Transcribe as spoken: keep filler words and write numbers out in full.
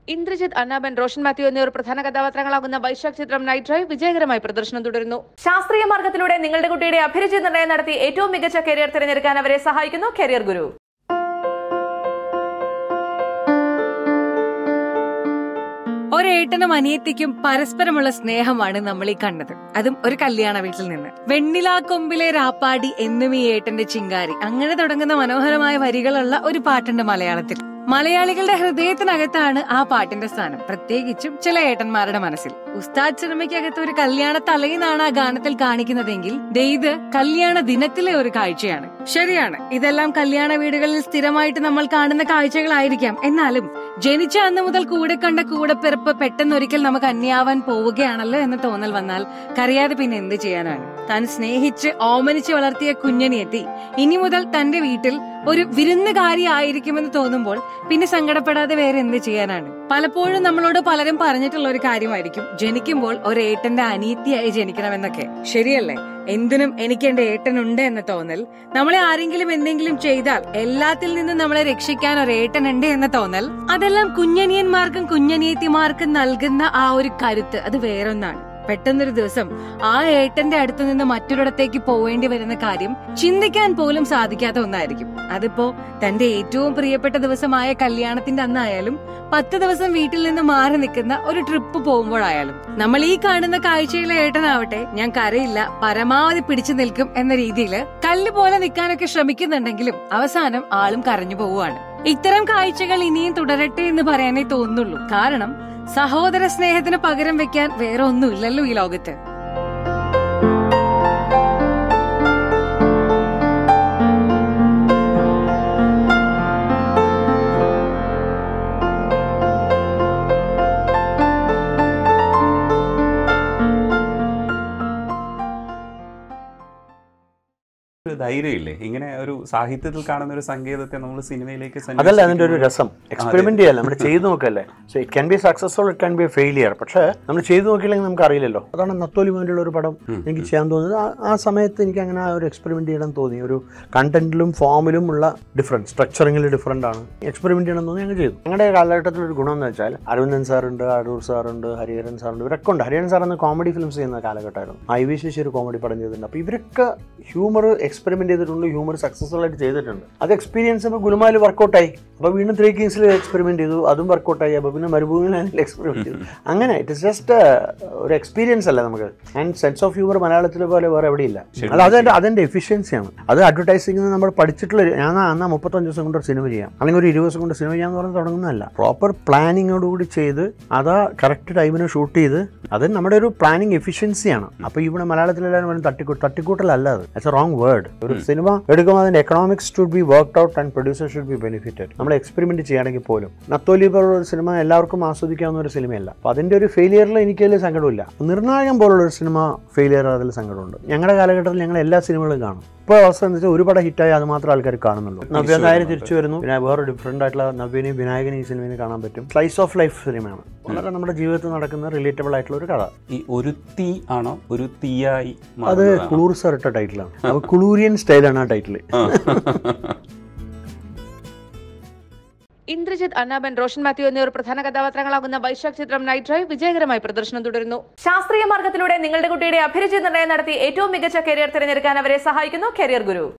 ഇന്ദ്രജിത്ത്, അന്നാബൻ, റോഷൻ മാത്യു എന്നിവർ പ്രധാന കഥാപാത്രങ്ങളാകുന്ന വൈശാഖ് ചിത്രം നൈറ്റ് ഡ്രൈവ് വിജയകരമായി പ്രദർശനം തുടരുന്നു. ശാസ്ത്രീയ മാർഗത്തിലൂടെ നിങ്ങളുടെ കുട്ടിയുടെ അഭിരുചി നിർണ്ണയം നടത്തി ഏറ്റവും മികച്ച കരിയർ തിരഞ്ഞെടുക്കാൻ അവരെ സഹായിക്കുന്നു കരിയർ ഗുരു. ഒരേട്ടനും അനിയത്തിക്കും പരസ്പരമുള്ള സ്നേഹമാണ് നമ്മൾ ഈ കണ്ടത്. അതും ഒരു കല്യാണ വീട്ടിൽ നിന്ന്. വെണ്ണിലാ കൊമ്പിലെ രാപ്പാടി എന്നും ഈ ഏട്ടന്റെ ചിങ്കാരി, അങ്ങനെ തുടങ്ങുന്ന മനോഹരമായ വരികളുള്ള ഒരു പാട്ടുണ്ട് മലയാളത്തിൽ. മലയാളികളുടെ ഹൃദയത്തിനകത്താണ് ആ പാട്ടിന്റെ സ്ഥാനം, പ്രത്യേകിച്ചും ചില ഏട്ടന്മാരുടെ മനസ്സിൽ. ഉസ്താദ് സിനിമയ്ക്കകത്ത് ഒരു കല്യാണ തലേന്നാണ് ആ ഗാനത്തിൽ കാണിക്കുന്നതെങ്കിൽ ഇത് കല്യാണ ദിനത്തിലെ ഒരു കാഴ്ചയാണ്. ശരിയാണ്, ഇതെല്ലാം കല്യാണ വീടുകളിൽ സ്ഥിരമായിട്ട് നമ്മൾ കാണുന്ന കാഴ്ചകളായിരിക്കാം. എന്നാലും ജനിച്ച അന്ന് മുതൽ കൂടെ കണ്ട കൂടെപ്പിറപ്പ് പെട്ടെന്നൊരിക്കൽ നമുക്ക് അന്യാവാൻ പോവുകയാണല്ലോ എന്ന തോന്നൽ വന്നാൽ കരയാതെ പിന്നെ എന്ത് ചെയ്യാനാണ്? താൻ സ്നേഹിച്ച് ഓമനിച്ച് വളർത്തിയ കുഞ്ഞനിയെത്തി ഇനി മുതൽ തന്റെ വീട്ടിൽ ഒരു വിരുന്നുകാരി ആയിരിക്കുമെന്ന് തോന്നുമ്പോൾ പിന്നെ സങ്കടപ്പെടാതെ വേറെ എന്ത് ചെയ്യാനാണ്? പലപ്പോഴും നമ്മളോട് പലരും പറഞ്ഞിട്ടുള്ള ഒരു കാര്യമായിരിക്കും ജനിക്കുമ്പോൾ ഒരു ഏട്ടന്റെ അനിയത്തിയായി ജനിക്കണമെന്നൊക്കെ. ശരിയല്ലേ? എന്തിനും എനിക്ക് എന്റെ ഏട്ടനുണ്ട് എന്ന തോന്നൽ, നമ്മളെ ആരെങ്കിലും എന്തെങ്കിലും ചെയ്താൽ എല്ലാത്തിൽ നിന്നും നമ്മളെ രക്ഷിക്കാൻ ഒരു ഏട്ടനുണ്ട് എന്ന തോന്നൽ, അതെല്ലാം കുഞ്ഞനിയന്മാർക്കും കുഞ്ഞനിയത്തിമാർക്കും നൽകുന്ന ആ ഒരു കരുത്ത്, അത് വേറൊന്നാണ്. പെട്ടെന്നൊരു ദിവസം ആ ഏട്ടന്റെ അടുത്ത് നിന്ന് മറ്റൊരിടത്തേക്ക് പോവേണ്ടി വരുന്ന കാര്യം ചിന്തിക്കാൻ പോലും സാധിക്കാത്ത ഒന്നായിരിക്കും. അതിപ്പോ തന്റെ ഏറ്റവും പ്രിയപ്പെട്ട ദിവസമായ കല്യാണത്തിന്റെ അന്നായാലും പത്ത് ദിവസം വീട്ടിൽ നിന്ന് മാറി നിൽക്കുന്ന ഒരു ട്രിപ്പ് പോകുമ്പോഴായാലും. നമ്മൾ ഈ കാണുന്ന കാഴ്ചയിലെ ഏട്ടനാവട്ടെ ഞാൻ കരയില്ല, പരമാവധി പിടിച്ചു നിൽക്കും എന്ന രീതിയിൽ കല്ല് പോലെ നിൽക്കാനൊക്കെ ശ്രമിക്കുന്നുണ്ടെങ്കിലും അവസാനം ആളും കരഞ്ഞു പോവുകയാണ്. ഇത്തരം കാഴ്ചകൾ ഇനിയും തുടരട്ടെ എന്ന് പറയാനേ തോന്നുള്ളൂ. കാരണം സഹോദര സ്നേഹത്തിന് പകരം വെക്കാൻ വേറെ ഒന്നുമില്ലല്ലോ ഈ ലോകത്ത്. ധൈര്യമില്ലേ ഇങ്ങനെ ഒരു സാഹിത്യത്തിൽ കാണുന്ന ഒരു സംഗീതത്തെ നമ്മൾ സിനിമയിലേക്ക്? അതല്ല അതിന്റെ ഒരു രസം, എക്സ്പെരിമെന്റ് ചെയ്യാൻ നമ്മൾ ചെയ്തു നോക്കല്ലേ. So it can be successful, it can be failure. പക്ഷേ നമ്മൾ ചെയ്തു നോക്കിയില്ലെങ്കിൽ നമുക്ക് അറിയില്ലല്ലോ. അതാണ് നത്തോലി വേണ്ടിയുള്ള ഒരു പടം എനിക്ക് ചെയ്യാൻ തോന്നുന്നത്. ആ സമയത്ത് എനിക്ക് അങ്ങനെ ഒരു എക്സ്പെരിമെന്റ് ചെയ്യണം തോന്നി. ഒരു കണ്ടന്റിലും ഫോമിലും ഉള്ള ഡിഫറൻസ്, സ്ട്രക്ചറിങ്ങിൽ ഡിഫറൻ്റ് ആണ്. എക്സ്പെരിമെന്റ് ചെയ്യണം തോന്നി ഞങ്ങൾ ചെയ്തു. ഞങ്ങളുടെ കാലഘട്ടത്തിൽ ഒരു ഗുണം എന്ന് വെച്ചാൽ അരവിന്ദൻ സാറുണ്ട്, അടൂർ സാറുണ്ട്, ഹരിഹരൻ സാറുണ്ട്, ഇവരൊക്കെ ഉണ്ട്. ഹരിഹരൻ സാർ എന്ന കോമഡി ഫിലിംസ് ചെയ്യുന്ന കാലഘട്ടമായിരുന്നു. ഐ വി ശശി ഒരു കോമഡി പടം ചെയ്തിട്ടുണ്ട്. അപ്പോൾ ഇവരൊക്കെ ഹ്യൂമർ എക്സ്പെരിമെന്റ് ചെയ്തിട്ടുണ്ട്, ഹ്യൂമർ സക്സസ്ഫുൾ ആയിട്ട് ചെയ്തിട്ടുണ്ട്. അത് എക്സ്പീരിയൻസ് അപ്പോൾ ഗുലുമാൽ വർക്കൗട്ടായി. അപ്പോൾ വീണ്ടും ത്രീ കിങ്സിൽ എക്സ്പെരിമെന്റ് ചെയ്തു, അതും വർക്കൗട്ടായി. അപ്പോൾ പിന്നെ മരുഭൂമിയിൽ എക്സ്പെരിമെന്റ് ചെയ്തു. അങ്ങനെ ഇറ്റ് ഇസ് ജസ്റ്റ് ഒരു എക്സ്പീരിയൻസ് അല്ല നമുക്ക്. ആൻഡ് സെൻസ് ഓഫ് ഹ്യൂമർ മലയാളത്തിലെ പോലെ വേറെ എവിടെയില്ല. അല്ല, അതെൻ്റെ അതിൻ്റെ എഫിഷ്യൻസിയാണ്. അത് അഡ്വർടൈസിംഗ് നമ്മൾ പഠിച്ചിട്ടുള്ള, ഞാൻ എന്നാൽ മുപ്പത്തഞ്ച് ദിവസം കൊണ്ട് ഒരു സിനിമ ചെയ്യാം, അല്ലെങ്കിൽ ഒരു ഇരുപത് ദിവസം കൊണ്ട് സിനിമ ചെയ്യാമെന്ന് പറഞ്ഞ് തുടങ്ങുന്നതല്ല. പ്രോപ്പർ പ്ലാനിങ്ങോടുകൂടി ചെയ്ത് അതാ കറക്റ്റ് ടൈമിന് ഷൂട്ട് ചെയ്ത്, അത് നമ്മുടെ ഒരു പ്ലാനിങ് എഫിഷ്യൻസിയാണ്. അപ്പോൾ ഇവിടെ മലയാളത്തിലെല്ലാവരും പറഞ്ഞ് തട്ടിക്കൂട്ട് തട്ടിക്കൂട്ടലല്ല, അത് ഇറ്റ്സ് എ റോങ് വേർഡ്. ഒരു സിനിമ എടുക്കുമ്പോൾ അതിന്റെ economics should be worked out and producer should be benefited. നമ്മൾ എക്സ്പെരിമെന്റ് ചെയ്യുകയാണെങ്കിൽ പോലും നത്തോലി പോലുള്ള ഒരു സിനിമ എല്ലാവർക്കും ആസ്വദിക്കാവുന്ന ഒരു സിനിമയല്ല. അപ്പോൾ അതിന്റെ ഒരു ഫെയിലിയറിൽ എനിക്കതിൽ സങ്കടമില്ല. നിർണായകം പോലുള്ള ഒരു സിനിമ ഫെയിലിയർ അതിൽ സങ്കടമുണ്ട്. ഞങ്ങളുടെ കാലഘട്ടത്തിൽ ഞങ്ങൾ എല്ലാ സിനിമകളും കാണും. ഇപ്പോൾ അവസ്ഥ എന്ന് വെച്ചാൽ ഒരു പടം ഹിറ്റായി അത് മാത്രം ആൾക്കാർ കാണുന്നുള്ളൂ. നവ്യ നായർ തിരിച്ചു വരുന്നു, പിന്നെ വേറെ ഡിഫറെൻ്റ് ആയിട്ടുള്ള നവ്യനെയും വിനായകനെയും ഈ സിനിമയിൽ കാണാൻ പറ്റും. സ്ലൈസ് ഓഫ് ലൈഫ് സിനിമയാണ്, വളരെ നമ്മുടെ ജീവിതത്തിൽ നടക്കുന്ന റിലേറ്റബിൾ ആയിട്ടുള്ള ഒരു കഥ. ഈ ഒരു തീ ആണോ ഒരു തീയായി? അത് കുളൂർ സാർ ഇട്ട ടൈറ്റിലാണ്. അപ്പോൾ കുളൂരിയൻ സ്റ്റൈലാണ് ആ ടൈറ്റിൽ. ഇന്ദ്രജിത്ത്, അന്നാബൻ, റോഷൻ മാത്യു എന്നിവർ പ്രധാന കഥാപാത്രങ്ങളാകുന്ന വൈശാഖ് ചിത്രം നൈറ്റ് ഡ്രൈവ് വിജയകരമായി പ്രദർശനം തുടരുന്നു. ശാസ്ത്രീയ മാർഗത്തിലൂടെ നിങ്ങളുടെ കുട്ടിയുടെ അഭിരുചി നിർണ്ണയം നടത്തി ഏറ്റവും മികച്ച കരിയർ തിരഞ്ഞെടുക്കാൻ അവരെ സഹായിക്കുന്നു കരിയർ ഗുരു.